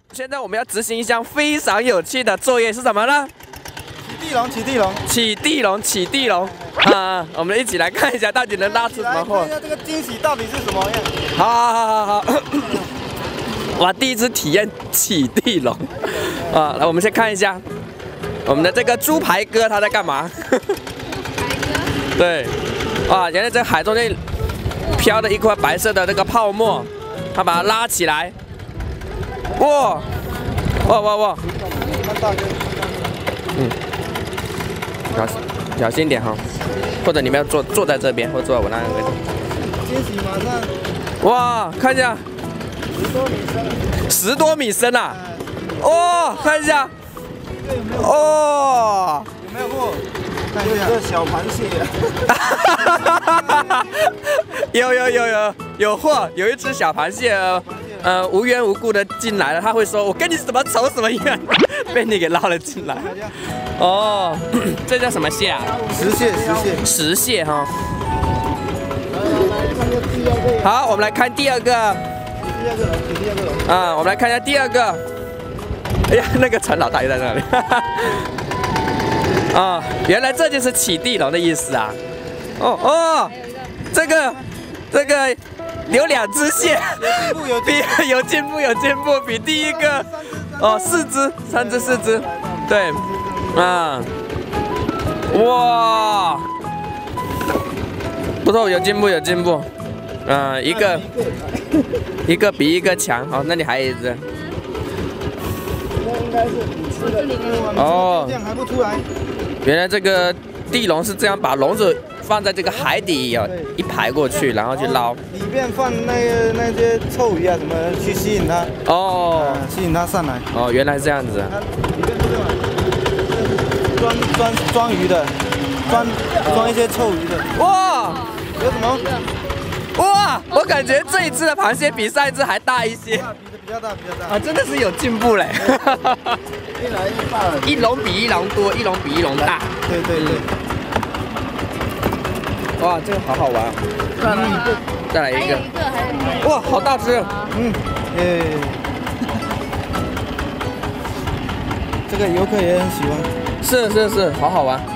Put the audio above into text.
现在我们要执行一项非常有趣的作业，是什么呢？起地笼啊！我们一起来看一下，到底能拉出什么货？ 看一下这个惊喜到底是什么样？ 好。哇，第一次体验起地笼啊！来，我们先看一下我们的这个猪排哥他在干嘛？对，哇，原来在海中间飘了一块白色的这个泡沫，他把它拉起来，哇！小心点哈，或者你们要坐在这边，或者坐在我那个位置。 惊喜马上！ 哇，看一下，10多米深啊！哦，看一下，哦， 有没有货？看一下，这小螃蟹。 有货，有一只小螃蟹，无缘无故的进来了，他会说：“我跟你什么仇什么怨？”被你给捞了进来。哦，这叫什么蟹啊？石蟹哈。好，我们来看第二个。啊，我们来看一下第二个。哎呀，那个陈老大也在那里。啊，原来这就是起地笼的意思啊。这个有2只蟹，有进步，比第一个3只4只，对，啊，哇，不错，有进步，一个比一个强，好，那里还有一只， 应该是你吃的哦， 这样还不出来， 原来这个地笼是这样，把笼子放在这个海底一排过去，然后去捞。 里面放那些臭鱼啊什么去吸引它。哦，吸引它上来。 哦，原来是这样子。 里面都是装鱼的，装一些臭鱼的。哇，有什么？ 哇，我感觉这一只的螃蟹比上一只还大一些。 比较大。 啊，真的是有进步嘞。 越来越大了。 一笼比一笼多，一笼比一笼大。 对。 哇，这个好好玩啊！再来一个。哇，好大只！ 这个游客也很喜欢。 是，好好玩。